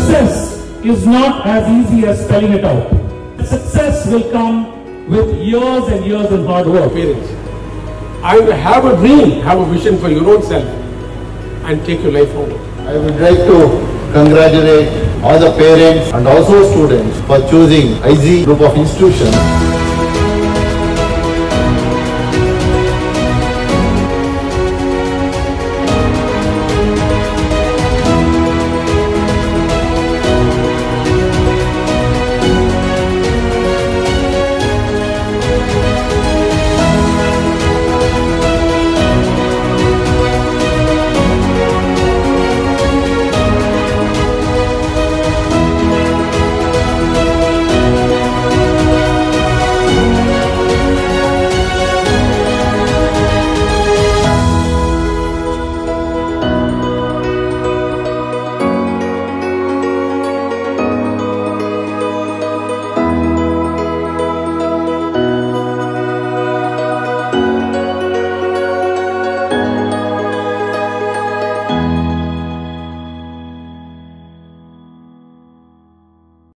success is not as easy as spelling it out. Success will come with years and years of hard work. Parents, I have a dream, have a vision for your own self and take your life forward. I would like to congratulate all the parents and also students for choosing IZEE group of institutions